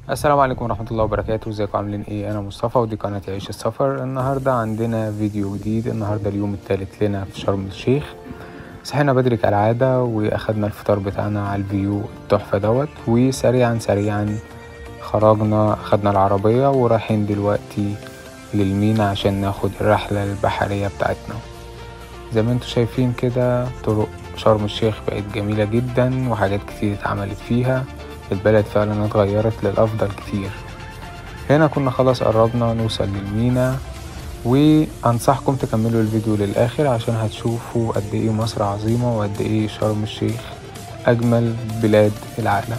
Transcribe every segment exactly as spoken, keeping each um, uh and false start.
السلام عليكم ورحمة الله وبركاته. ازيكم عاملين ايه؟ انا مصطفى ودي قناة عيش السفر. النهاردة عندنا فيديو جديد. النهاردة اليوم الثالث لنا في شرم الشيخ. صحينا بدري كالعادة واخدنا الفطار بتاعنا على الفيو التحفة دوت، وسريعا سريعا خرجنا اخدنا العربية ورايحين دلوقتي للمينا عشان ناخد الرحلة البحرية بتاعتنا. زي ما انتوا شايفين كده طرق شرم الشيخ بقت جميلة جدا وحاجات كتير اتعملت فيها. البلد فعلا اتغيرت للأفضل كتير. هنا كنا خلاص قربنا نوصل للمينا، وأنصحكم تكملوا الفيديو للآخر عشان هتشوفوا قد ايه مصر عظيمة وقد ايه شرم الشيخ أجمل بلاد العالم.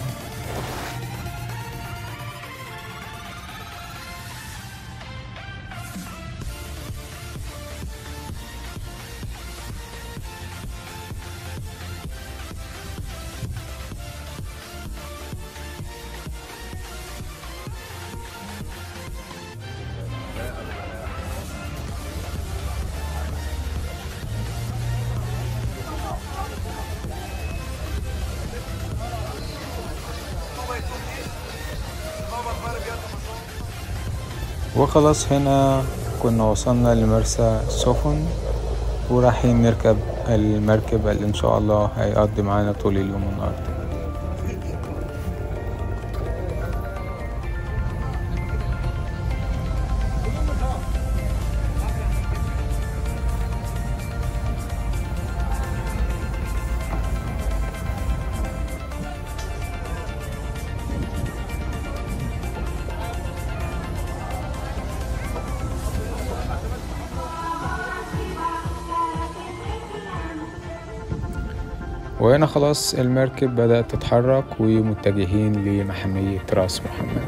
وخلاص هنا كنا وصلنا لمرسى السفن ورايحين نركب المركب اللي ان شاء الله هيقضي معانا طول اليوم النهارده. وهنا خلاص المركب بدأت تتحرك ومتجهين لمحمية راس محمد.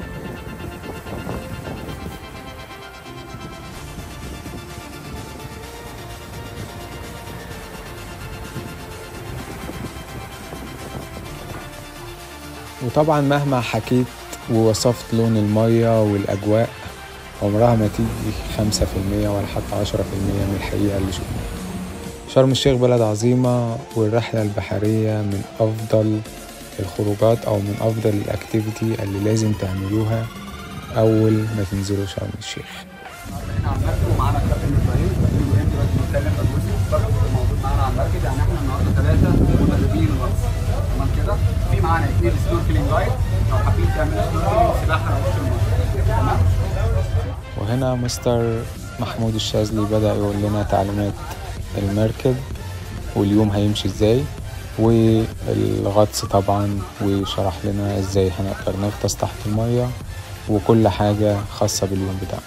وطبعا مهما حكيت ووصفت لون المية والأجواء عمرها ما تيجي خمسة في المية ولا حتى عشرة في المية من الحقيقة اللي شفناها. شرم الشيخ بلد عظيمة، والرحلة البحرية من أفضل الخروجات أو من أفضل الأكتيفيتي اللي لازم تعملوها أول ما تنزلوا شرم الشيخ. احنا على المركب ومعانا كابتن ابراهيم. كابتن ابراهيم دلوقتي بيتكلم بجوزي الراجل موجود معانا على المركب. يعني احنا النهارده ثلاثة مدربين غطس، تمام كده؟ في معانا اثنين سنوركلينج جايد لو حابين تعملوا سنوركلينج سباحة على وش المية، تمام؟ وهنا مستر محمود الشاذلي بدأ يقول لنا تعليمات المركب واليوم هيمشي ازاي والغطس طبعا، وشرح لنا ازاي هنقدر نغطس تحت المية وكل حاجة خاصة باليوم بتاعنا.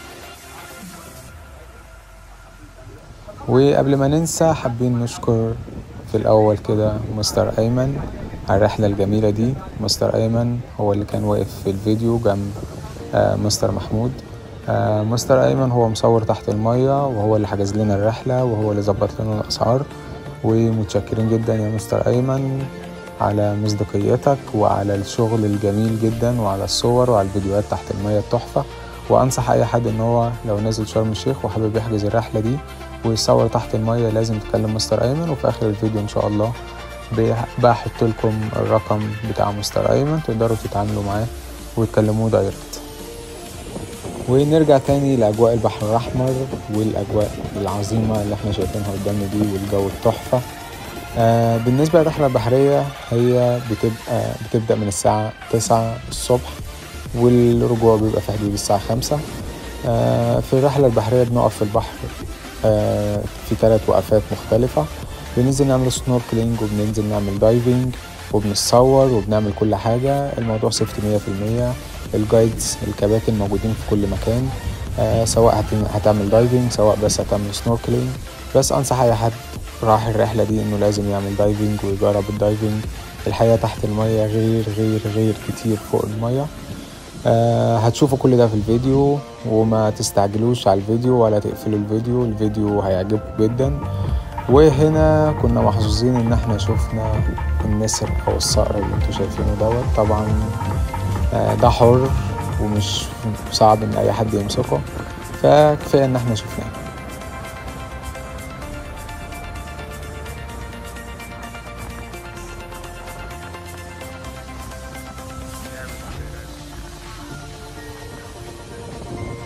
وقبل ما ننسى حابين نشكر في الأول كده مستر أيمن على الرحلة الجميلة دي. مستر أيمن هو اللي كان واقف في الفيديو جنب آه مستر محمود. آه مستر أيمن هو مصور تحت المية وهو اللي حجز لنا الرحلة وهو اللي ظبط لنا الأسعار. ومتشكرين جدا يا مستر أيمن على مصداقيتك وعلى الشغل الجميل جدا وعلى الصور وعلى الفيديوهات تحت المية التحفة. وأنصح أي حد إن هو لو نازل شرم الشيخ وحابب يحجز الرحلة دي ويصور تحت المية لازم تكلم مستر أيمن. وفي آخر الفيديو إن شاء الله بحط لكم الرقم بتاع مستر أيمن تقدروا تتعاملوا معاه وتكلموه دايركت. ونرجع تاني لأجواء البحر الأحمر والأجواء العظيمة اللي احنا شايفينها قدامنا دي والجو التحفة. آه بالنسبة للرحلة البحرية هي بتبقى بتبدأ من الساعة تسعة الصبح والرجوع بيبقى في حدود الساعة خمسة. آه في الرحلة البحرية بنقف في البحر آه في ثلاث وقفات مختلفة. بننزل نعمل سنوركلينج وبننزل نعمل دايفنج وبنصور وبنعمل كل حاجة. الموضوع سيفتي مية في المية. الجايدز الكباتن موجودين في كل مكان، آه سواء هتعمل دايفنج سواء بس هتعمل سنوركلينج. بس أنصح أي حد راح الرحلة دي إنه لازم يعمل دايفنج ويجرب الدايفنج. الحياة تحت المية غير غير غير كتير فوق المية. آه هتشوفوا كل ده في الفيديو وما تستعجلوش على الفيديو ولا تقفلوا الفيديو. الفيديو هيعجبكم جدا. وهنا كنا محظوظين ان احنا شفنا النسر او الصقر اللي انتوا شايفينه دوت. طبعا آه ده حر ومش صعب ان اي حد يمسكه، فكفاية ان احنا شفناه.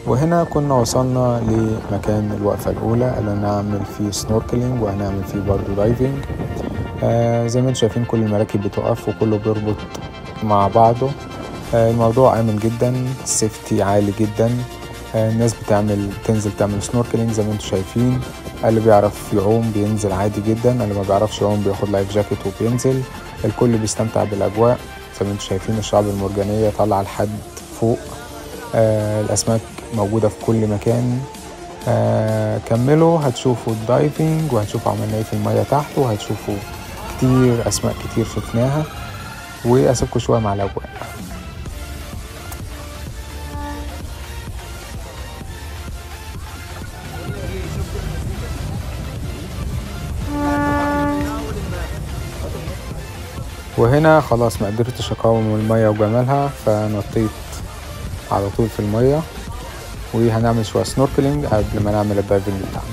وهنا كنا وصلنا لمكان الوقفة الأولى اللي هنعمل فيه سنوركلينج وهنعمل فيه برضو دايفنج. آه زي ما انتم شايفين كل المراكب بتقف وكله بيربط مع بعضه. آه الموضوع آمن جدا، السيفتي عالي جدا. آه الناس بتعمل تنزل تعمل سنوركلينج زي ما انتم شايفين، اللي بيعرف يعوم بينزل عادي جدا، اللي ما بيعرفش يعوم بياخد لايف جاكيت وبينزل. الكل بيستمتع بالأجواء. زي ما انتم شايفين الشعاب المرجانية طالعة لحد فوق. آه الأسماك موجودة في كل مكان. آه كملوا هتشوفوا الدايفنج وهتشوفوا عملنا ايه في المية تحت، وهتشوفوا كتير أسماك كتير شفناها، وأسيبكم شوية مع الأجواء. وهنا خلاص ما قدرتش اقاوم المية وجمالها، فنطيت على طول في المية، وهنعمل شوية سنوركلينج قبل ما نعمل الدايفنج بتاعنا.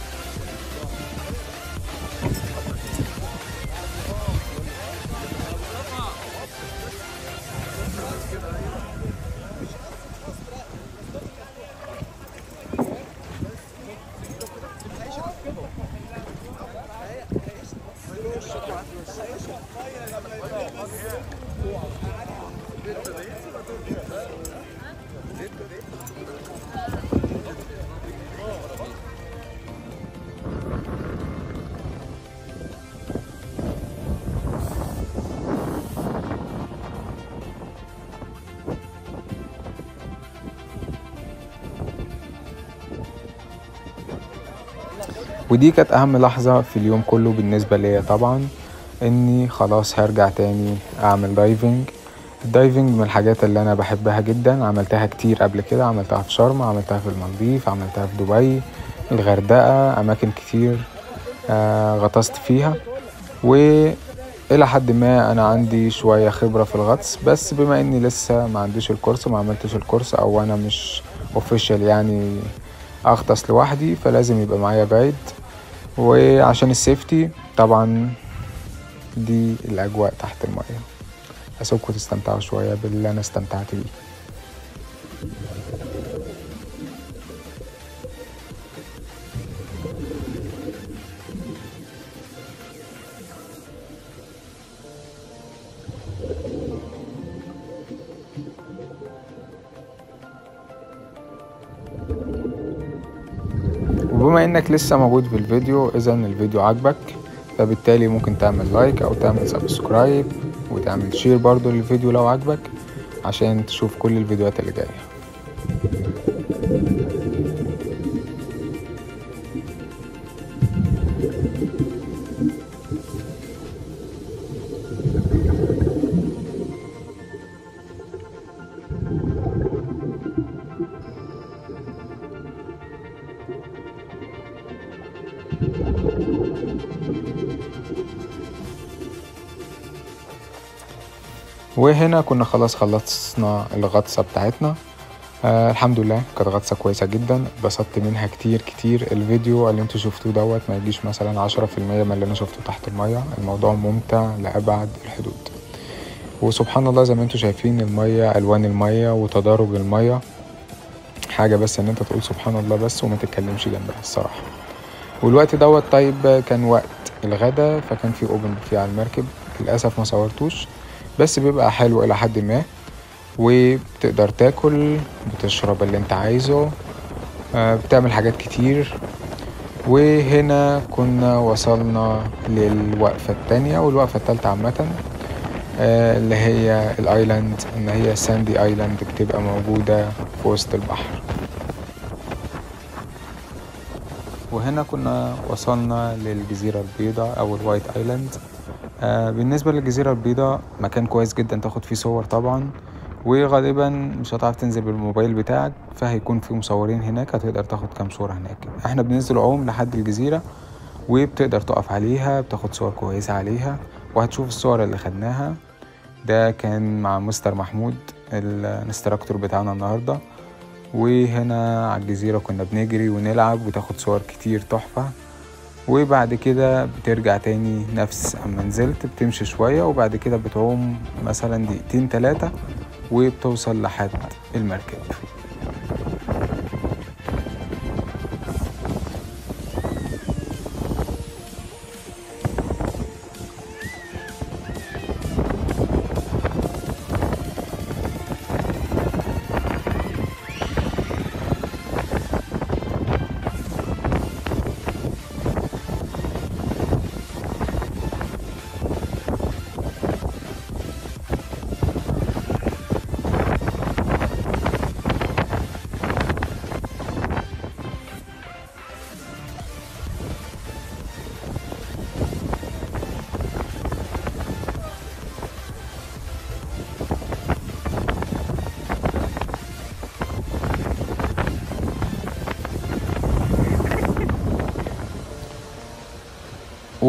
ودي كانت اهم لحظة في اليوم كله بالنسبة ليا طبعا، اني خلاص هرجع تاني اعمل دايفنج. الدايفنج من الحاجات اللي انا بحبها جدا، عملتها كتير قبل كده، عملتها في شرم، عملتها في المالديف، عملتها في دبي، الغردقة، اماكن كتير آه غطست فيها. والى حد ما انا عندي شوية خبرة في الغطس، بس بما اني لسه ما عنديش الكورس، ما عملتش الكورس، او انا مش اوفيشال يعني اغطس لوحدي، فلازم يبقى معايا جايد. وعشان السيفتي طبعا دي الاجواء تحت المية. اسيبكم تستمتعوا شوية باللي انا استمتعت بيه. وبما انك لسه موجود في الفيديو، اذا الفيديو عجبك، فبالتالي ممكن تعمل لايك او تعمل سبسكرايب وتعمل شير برضو للفيديو لو عجبك، عشان تشوف كل الفيديوهات اللي جاية. وهنا كنا خلاص خلصنا الغطسة بتاعتنا. آه الحمد لله كانت غطسة كويسة جدا، اتبسطت منها كتير كتير. الفيديو اللي انتوا شفتوه دوت ما يجيش مثلا عشرة في المية من اللي انا شفته تحت المية. الموضوع ممتع لأبعد الحدود. وسبحان الله زي ما انتوا شايفين المية، الوان المية وتدرج المية، حاجة بس ان انت تقول سبحان الله بس وما تتكلمش جنبها الصراحة. والوقت دوت طيب كان وقت الغدا، فكان في اوبن بوفيه على المركب. للأسف ما صورتوش، بس بيبقى حلو الى حد ما، وبتقدر تاكل، بتشرب اللي انت عايزه، بتعمل حاجات كتير. وهنا كنا وصلنا للوقفة التانية والوقفة التالتة عامة، اللي هي الايلاند، ان هي ساندي ايلاند، بتبقى موجودة في وسط البحر. وهنا كنا وصلنا للجزيرة البيضاء او الوايت ايلاند. آه بالنسبة للجزيرة البيضاء مكان كويس جدا تاخد فيه صور طبعا، وغالبا مش هتعرف تنزل بالموبايل بتاعك، فهيكون في مصورين هناك هتقدر تاخد كام صورة هناك. احنا بننزل عوم لحد الجزيرة، وبتقدر تقف عليها، بتاخد صور كويسة عليها، وهتشوف الصور اللي خدناها. ده كان مع مستر محمود الانستراكتور بتاعنا النهاردة. وهنا على الجزيرة كنا بنجري ونلعب وتاخد صور كتير تحفة. وبعد كده بترجع تاني نفس اما نزلت، بتمشي شوية وبعد كده بتعوم مثلا دقيقتين تلاتة وبتوصل لحد المركب.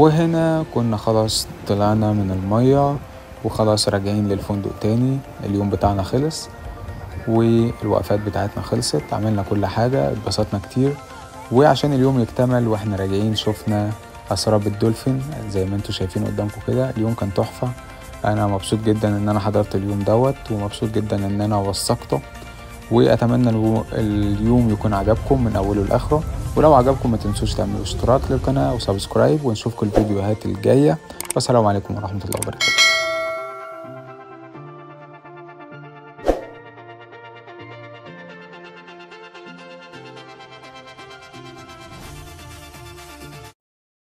وهنا كنا خلاص طلعنا من المية وخلاص راجعين للفندق تاني. اليوم بتاعنا خلص والوقفات بتاعتنا خلصت، عملنا كل حاجة، اتبسطنا كتير. وعشان اليوم يكتمل واحنا راجعين شفنا أسراب الدولفين زي ما انتوا شايفين قدامكم كده. اليوم كان تحفة، انا مبسوط جدا ان انا حضرت اليوم دوت، ومبسوط جدا ان انا وثقته. واتمنى اليوم يكون عجبكم من اوله لاخره، ولو عجبكم ما تنسوش تعملوا اشتراك للقناة وسبسكرايب، ونشوفكم الفيديوهات الجاية. والسلام عليكم ورحمة الله وبركاته.